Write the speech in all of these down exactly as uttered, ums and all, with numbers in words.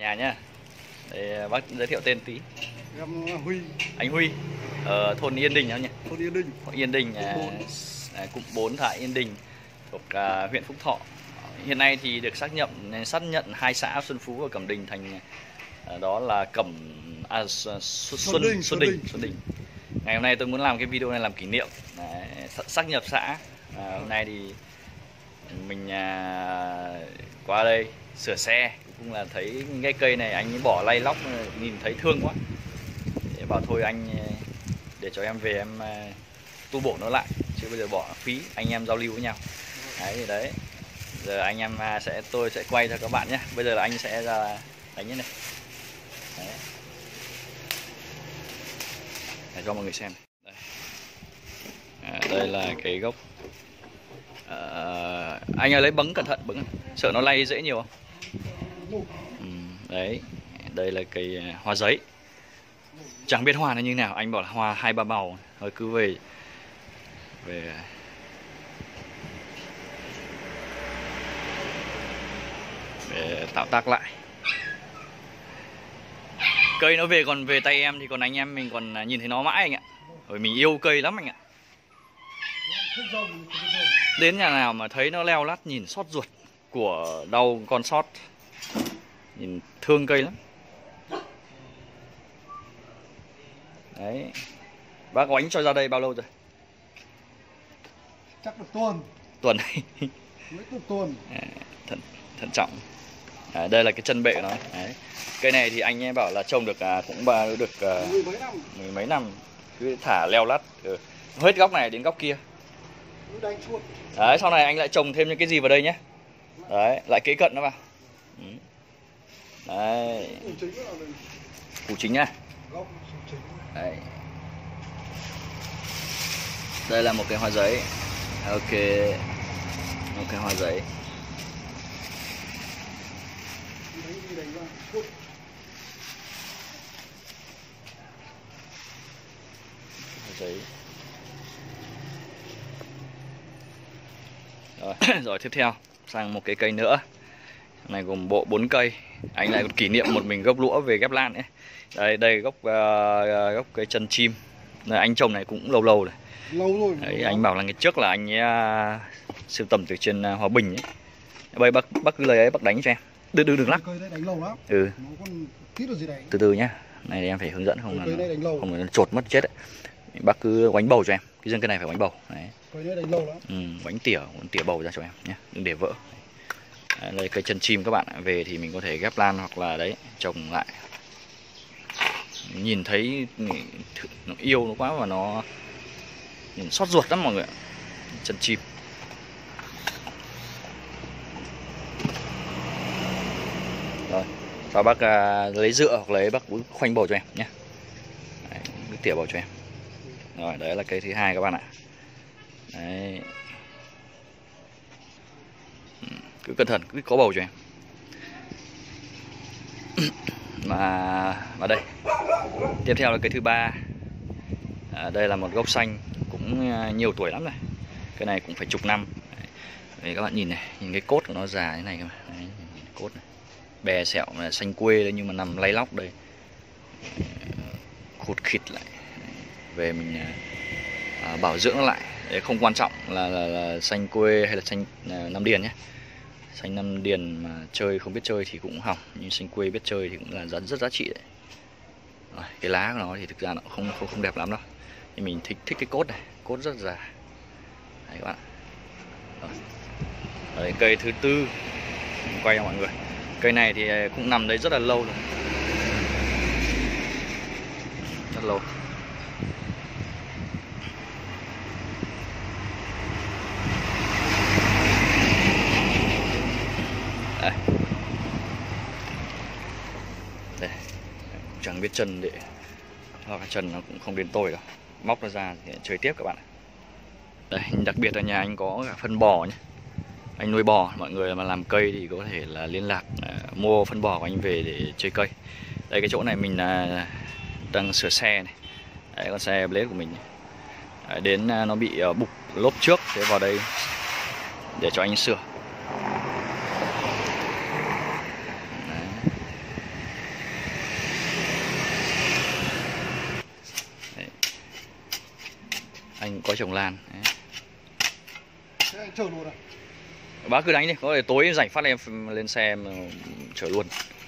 nhà nhá. Để bác giới thiệu tên tí. Em Huy. Anh Huy ở thôn Yên Đình nhỉ? Thôn Yên Đình. Thôn Yên Đình, à, cụm bốn xã Yên Đình thuộc à, huyện Phúc Thọ. Hiện nay thì được xác nhận xác nhận hai xã Xuân Phú và Cẩm Đình thành à, đó là Cẩm à, Xuân Xuân Đình, Xuân Đình Xuân Đình. Ngày hôm nay tôi muốn làm cái video này làm kỷ niệm à, xác nhập xã. À, hôm nay thì mình à, qua đây sửa xe, cũng là thấy cái cây này anh ấy bỏ lay lóc nhìn thấy thương quá, để bảo thôi anh để cho em về em tu bổ nó lại, chứ bây giờ bỏ phí, anh em giao lưu với nhau. Đấy thì đấy, giờ anh em sẽ tôi sẽ quay cho các bạn nhé. Bây giờ là anh sẽ ra đánh như này. Đấy. Để cho mọi người xem. Đây, à, đây là cái gốc. À, anh ơi lấy bấng cẩn thận, bấng sợ nó lay dễ nhiều không? Ừ, đấy, đây là cây hoa giấy. Chẳng biết hoa nó như nào, anh bảo là hoa hai ba màu, thôi cứ về về để tạo tác lại. Cây nó về còn về tay em thì còn anh em mình còn nhìn thấy nó mãi anh ạ. Bởi mình yêu cây lắm anh ạ. Đến nhà nào mà thấy nó leo lắt nhìn xót ruột, của đau con sót, nhìn thương cây lắm. Đấy. Bác oánh cho ra đây bao lâu rồi? Chắc được tuần. Tuần. Mấy tuần tuần. À, thận, thận trọng. À, đây là cái chân bệ nó. Đấy. Cây này thì anh ấy bảo là trồng được à, cũng ba được à, mười mấy năm. Mười mấy năm. Cứ thả leo lắt. Ừ. Hết góc này đến góc kia. Đấy, sau này anh lại trồng thêm những cái gì vào đây nhé. Đấy, lại kế cận nó vào. Ừ. Đấy. Củ chính nha. Đấy. Đây là một cái hoa giấy. Ok. Một cái hoa giấy. Hoa giấy. Rồi, rồi tiếp theo sang một cái cây nữa. Này gồm bộ bốn cây. Anh lại còn kỷ niệm một mình gốc lũa về ghép lan ấy. Đây đây gốc uh, gốc cái chân chim. Này, anh trồng này cũng lâu lâu rồi. Lâu rồi. Đấy, anh bảo là ngày trước là anh ấy uh, sưu tầm từ trên uh, Hòa Bình ấy. Bây bác bác cứ lấy ấy bác đánh cho em. Đừng đừng đừng lắc. Cây đấy đánh lâu lắm. Ừ. Nó còn tít được gì đấy. Từ từ nhá. Này thì em phải hướng dẫn không là nó, không là chột mất chết đấy. Bác cứ oánh bầu cho em. Cái dân cây này phải oánh bầu. Đấy. Cây đấy đánh lâu lắm. Ừ, oánh tỉa, tỉa bầu ra cho em nhé, đừng để vỡ. Đấy, đây cây chân chim các bạn ạ, về thì mình có thể ghép lan hoặc là đấy trồng lại. Nhìn thấy nó yêu nó quá và nó nhìn xót ruột lắm mọi người ạ. Chân chim. Rồi, sau bác à, lấy dựa hoặc lấy bác khoanh bầu cho em nhé. Đấy, cứ tỉa bầu cho em. Rồi, đấy là cây thứ hai các bạn ạ. Đấy. Cứ cẩn thận, cứ có bầu cho em. Mà và đây. Tiếp theo là cây thứ ba. À, đây là một gốc xanh cũng nhiều tuổi lắm rồi. Cái này cũng phải chục năm. Đấy, các bạn nhìn này, nhìn cái cốt của nó già thế này các bạn. Đấy, cốt này. Bè sẹo là xanh quê đấy nhưng mà nằm lay lóc đây. Khụt khịt lại. Về mình à, bảo dưỡng nó lại. Đấy, không quan trọng là, là, là xanh quê hay là xanh à, Nam Điền nhé. Xanh Nam Điền mà chơi không biết chơi thì cũng hỏng, nhưng xanh quê biết chơi thì cũng là rất, rất giá trị đấy. Rồi, cái lá của nó thì thực ra nó không không không đẹp lắm đâu. Nhưng mình thích thích cái cốt này, cốt rất già. Đấy các bạn. Rồi. Đấy, cây thứ tư mình quay cho mọi người. Cây này thì cũng nằm đấy rất là lâu rồi. Rất lâu. Đây. Đây. Chẳng biết chân để hoặc là chân nó cũng không đến tôi đâu. Móc nó ra để chơi tiếp các bạn. Đây, đặc biệt là nhà anh có cả phân bò nhé. Anh nuôi bò, mọi người mà làm cây thì có thể là liên lạc uh, mua phân bò của anh về để chơi cây. Đây cái chỗ này mình uh, đang sửa xe này. Đấy, con xe Blade của mình. Đấy, đến uh, nó bị uh, bục lốp trước, thế vào đây để cho anh sửa. Đấy. có trồng lan. Đấy. Thế anh chở luôn à? Bác cứ đánh đi, có thể tối rảnh phát em lên xe em chở luôn.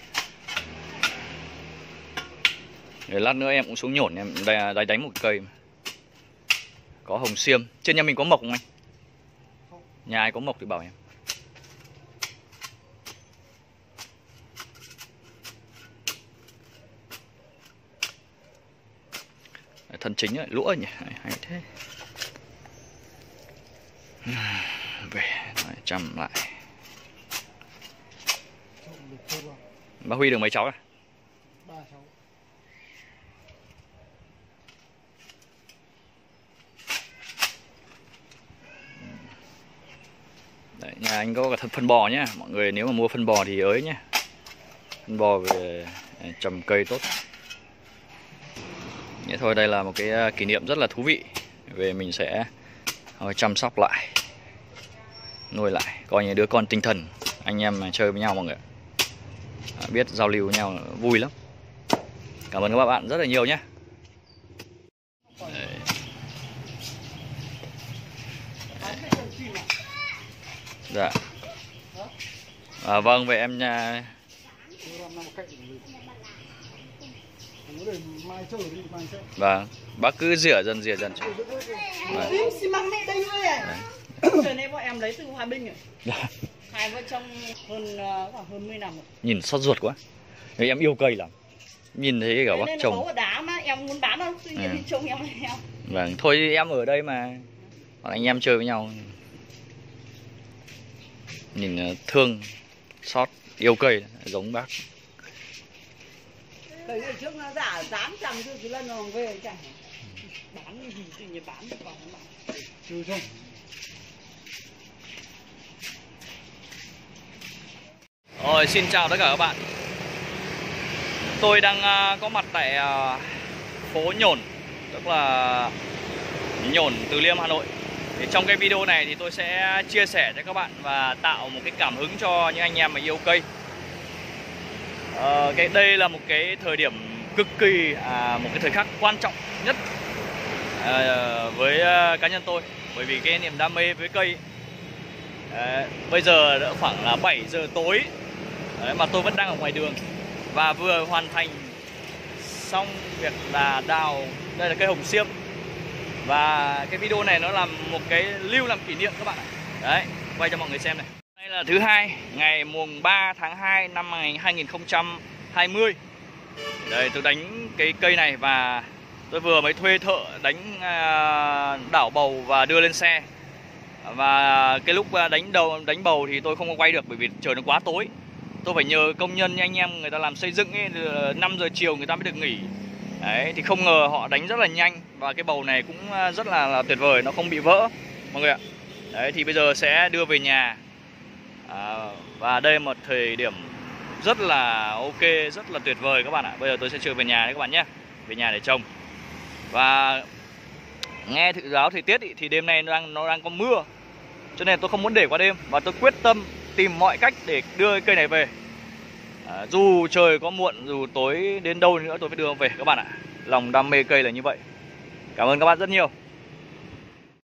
Để lát nữa em cũng xuống nhổn em đánh, đánh một cây mà. Có hồng xiêm. Trên nhà mình có mộc không anh? Không. Nhà ai có mộc thì bảo em. Thân chính ấy, lũa nhỉ, hay thế. Về chăm lại. Bác Huy được mấy cháu à? Ba cháu. Đấy, nhà anh có cả phân bò nhá. Mọi người nếu mà mua phân bò thì ới nhá. Phân bò về trồng cây tốt. Thế thôi, đây là một cái kỷ niệm rất là thú vị. Về mình sẽ chăm sóc lại, nuôi lại, coi như đứa con tinh thần. Anh em chơi với nhau mọi người, biết giao lưu với nhau vui lắm. Cảm ơn các bạn rất là nhiều nhé. Đấy. Dạ. À, vâng, vậy em nha. Vâng, bác cứ rửa dần rửa dần. Vâng. Xi măng mẹ đây thôi à. Trời nay bọn em lấy từ Hòa Bình rồi. Hai vợ chồng hơn khoảng hơn mười năm rồi. Nhìn xót ruột quá. Vì em yêu cây lắm. Nhìn thấy cả bác nên chồng. Nên đá mà em muốn bán đâu, tuy nhiên à. thì chồng em em. Vâng, thôi em ở đây mà. Còn anh em chơi với nhau. Nhìn thương, xót, yêu cây giống bác. Thời ngày trước nó giả tám trăm chứ cái lần nó về chẳng bán gì tự nhiên bán được vào bán. Chưa không? Rồi, xin chào tất cả các bạn. Tôi đang uh, có mặt tại uh, phố Nhổn, tức là Nhổn, Từ Liêm, Hà Nội. Thì trong cái video này thì tôi sẽ chia sẻ cho các bạn và tạo một cái cảm hứng cho những anh em mà yêu cây. Uh, cái đây là một cái thời điểm cực kỳ à, một cái thời khắc quan trọng nhất à, với uh, cá nhân tôi, bởi vì cái niềm đam mê với cây. À, bây giờ đã khoảng là bảy giờ tối. Đấy, mà tôi vẫn đang ở ngoài đường và vừa hoàn thành xong việc là đào. Đây là cây hồng xiêm. Và cái video này nó làm một cái lưu làm kỷ niệm các bạn ạ. Đấy, quay cho mọi người xem này. Đây là thứ hai, ngày mùng ba tháng hai năm hai nghìn không trăm hai mươi. Đây, tôi đánh cái cây này và tôi vừa mới thuê thợ đánh đảo bầu và đưa lên xe. Và cái lúc đánh đầu đánh bầu thì tôi không có quay được bởi vì trời nó quá tối. Tôi phải nhờ công nhân như anh em người ta làm xây dựng ấy, năm giờ chiều người ta mới được nghỉ. Đấy, thì không ngờ họ đánh rất là nhanh. Và cái bầu này cũng rất là, là tuyệt vời, nó không bị vỡ mọi người ạ. Đấy, thì bây giờ sẽ đưa về nhà. à, Và đây là một thời điểm rất là ok, rất là tuyệt vời các bạn ạ. Bây giờ tôi sẽ đưa về nhà đấy các bạn nhé. Về nhà để trồng. Và nghe dự báo thời tiết ý, thì đêm nay nó đang, nó đang có mưa, cho nên tôi không muốn để qua đêm. Và tôi quyết tâm tìm mọi cách để đưa cái cây này về. à, Dù trời có muộn, dù tối đến đâu nữa tôi phải đưa về các bạn ạ. Lòng đam mê cây là như vậy. Cảm ơn các bạn rất nhiều.